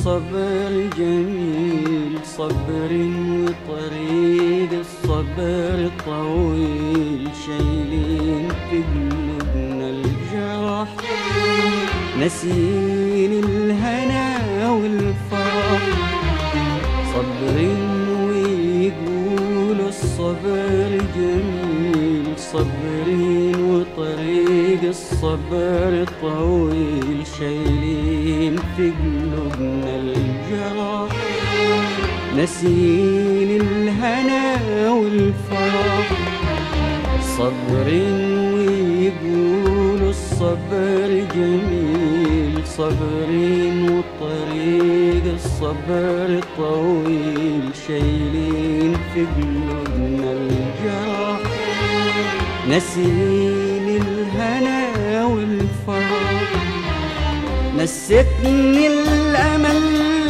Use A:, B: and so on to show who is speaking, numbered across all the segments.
A: الصبر جميل صبر وطريق الصبر طويل شايلين في قلوبنا الجرح ناسين الهنا والفرح صبرين ويقولوا الصبر جميل صبرين وطريق الصبر طويل شايلين في قلوبنا الجرح ناسين الهنا والفرح صبرين ويقولوا الصبر جميل صبرين وطريق الصبر طويل شايلين في قلوبنا الجرح ناسين الهنا والفرح نستني الأمل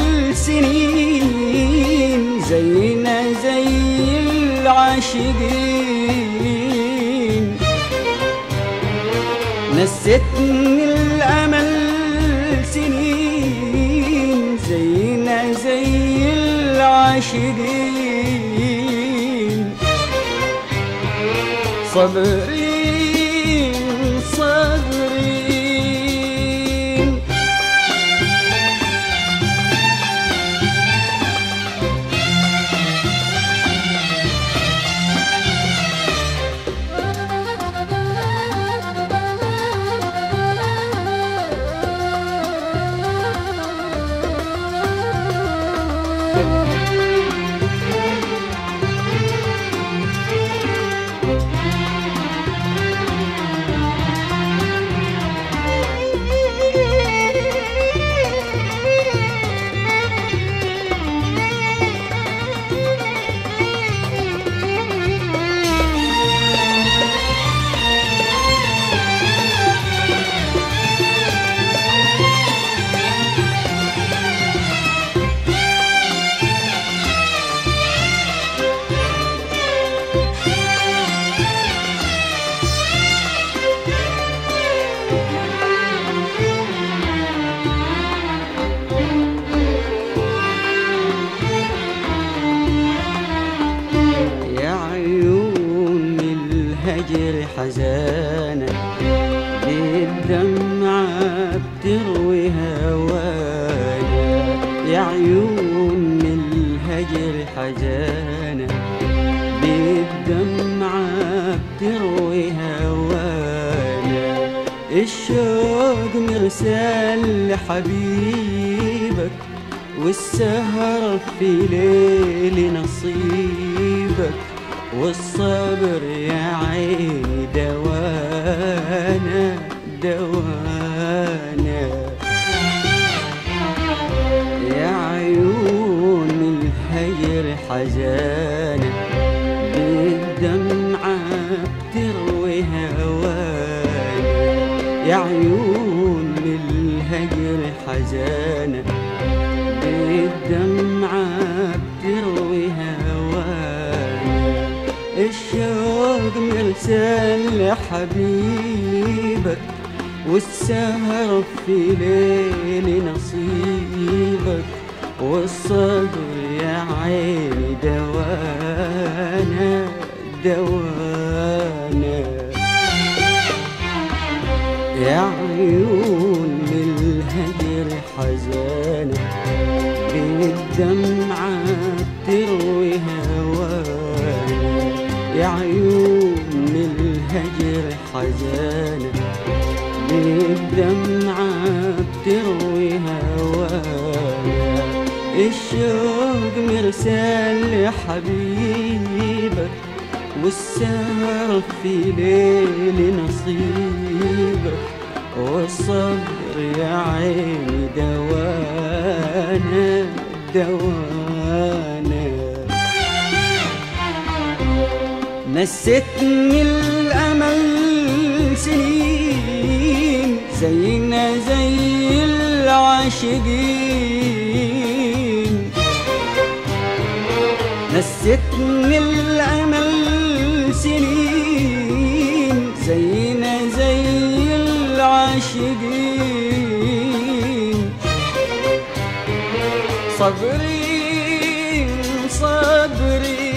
A: سنين زينا زي العاشقين نستني الأمل سنين زينا زي العاشقين صبرين صبرين الهجر حزانة بالدمعة بتروي هوانا يا عيون الهجر حزانة بالدمعة بتروي هوانا الشوق مرسال لحبيبك والسهر في ليل نصيبك والصبر يا عيني دوانا دوانا يا عيون الهجر حزانة بالدمعة بتروي هوانا يا عيون الهجر حزانة بالدمعة بتروي هوانا الشوق مرسال لحبيبك والسهر في ليل نصيبك والصبر يا عيني دوانا دوانا يا عيون الهجر حزانة بالدمعة بتروي هوانا يا عيون الهجر حزانة بالدمعة بتروي هوانا الشوق مرسال لحبيبك والسهر في ليل نصيبك والصبر يا عيني دوانا دوانا نستني الأمل سنين زينا زي العاشقين نستني الأمل سنين زينا زي العاشقين صابرين صابرين.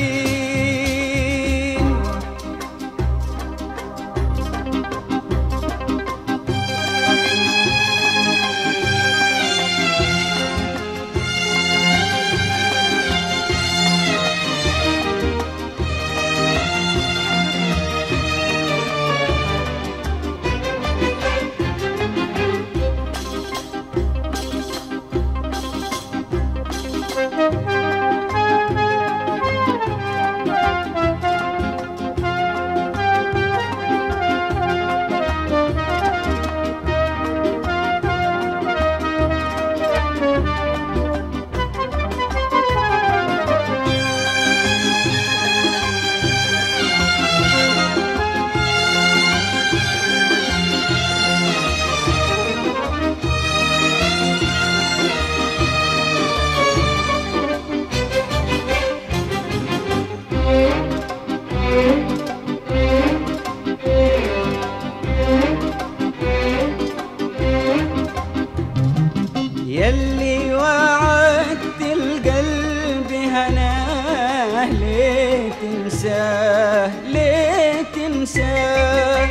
A: يلي وعدت القلب هناه ليه تنساه ليه تنساه.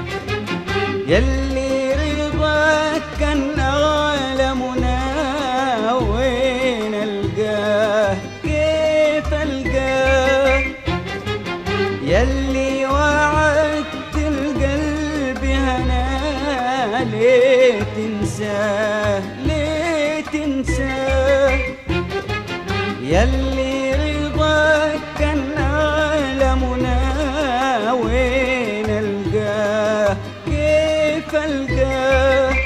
A: يلي رضاك كان أغلى مناه وين ألقاه كيف ألقاه. يلي وعدت القلب هناه ليه تنساه تنساه. يلي رضاك كان أعلى مناه وين ألقاه كيف ألقاه.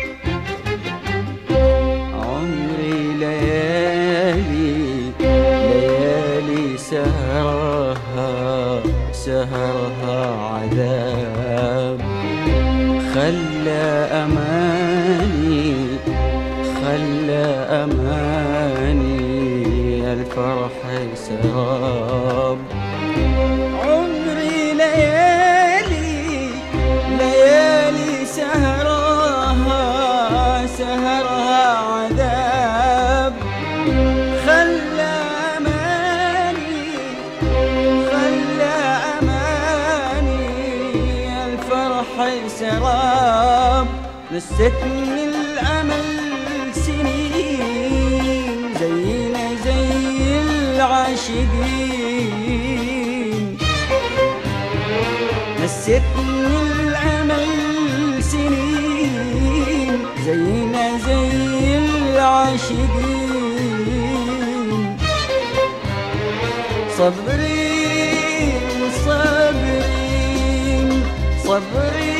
A: عمري ليالي ليالي سهرها عذاب. خلى أماني الفرح سراب. عمري ليالي ليالي سهرها عذاب. خلى أماني الفرح سراب. نستني الأمل سنين زينا زي العاشقين. نستني الأمل سنين زينا زي العاشقين. صابرين صابرين صابرين